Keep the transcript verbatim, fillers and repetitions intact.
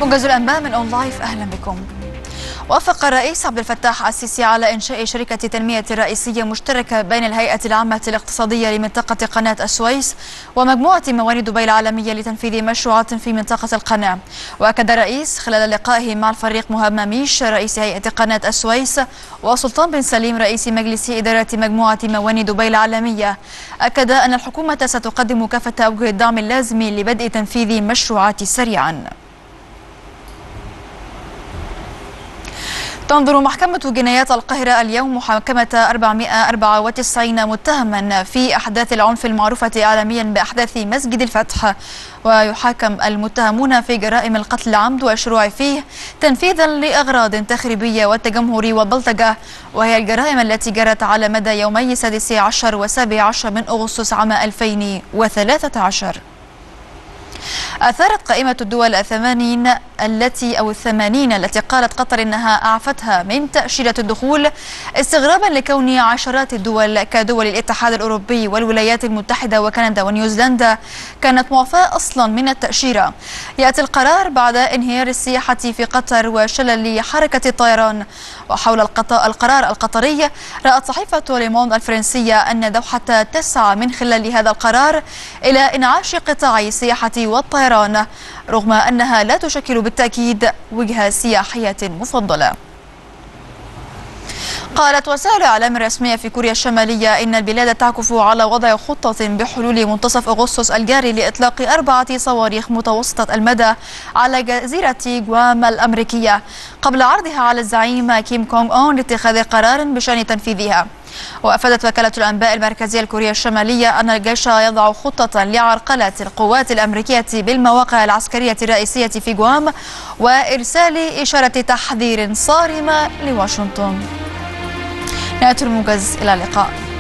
موجز الأنباء من أون لايف، أهلا بكم. وافق الرئيس عبد الفتاح السيسي على إنشاء شركة تنمية رئيسية مشتركة بين الهيئة العامة الاقتصادية لمنطقة قناة السويس ومجموعة موانئ دبي العالمية لتنفيذ مشروعات في منطقة القناة. وأكد الرئيس خلال لقائه مع الفريق مهاب مميش رئيس هيئة قناة السويس وسلطان بن سليم رئيس مجلس إدارة مجموعة موانئ دبي العالمية، أكد أن الحكومة ستقدم كافة أوجه الدعم اللازم لبدء تنفيذ مشروعات سريعا. تنظر محكمة جنايات القاهرة اليوم محاكمة أربعمائة وأربعة وتسعين متهما في أحداث العنف المعروفة عالميا بأحداث مسجد الفتح، ويحاكم المتهمون في جرائم القتل العمد والشروع فيه تنفيذا لأغراض تخريبية والتجمهر والبلطجة، وهي الجرائم التي جرت على مدى يومي السادس عشر والسابع عشر من أغسطس عام ألفين وثلاثة عشر. أثارت قائمة الدول الثمانين التي أو الثمانين التي قالت قطر إنها أعفتها من تأشيرة الدخول استغرابا لكون عشرات الدول كدول الاتحاد الأوروبي والولايات المتحدة وكندا ونيوزيلندا كانت معفاة أصلا من التأشيرة. يأتي القرار بعد انهيار السياحة في قطر وشلل حركة الطيران. وحول القرار القطري، رأت صحيفة ليموند الفرنسية أن دوحة تسعى من خلال هذا القرار إلى إنعاش قطاع السياحة والطيران، رغم أنها لا تشكل بالتأكيد وجهة سياحية مفضلة. قالت وسائل الإعلام الرسمية في كوريا الشمالية إن البلاد تعكف على وضع خطة بحلول منتصف أغسطس الجاري لإطلاق أربعة صواريخ متوسطة المدى على جزيرة جوام الأمريكية، قبل عرضها على الزعيم كيم كونغ أون لاتخاذ قرار بشأن تنفيذها. وأفادت وكالة الأنباء المركزية الكورية الشمالية أن الجيش يضع خطة لعرقلة القوات الأمريكية بالمواقع العسكرية الرئيسية في جوام وإرسال إشارة تحذير صارمة لواشنطن. نهاية الموجز، إلى اللقاء.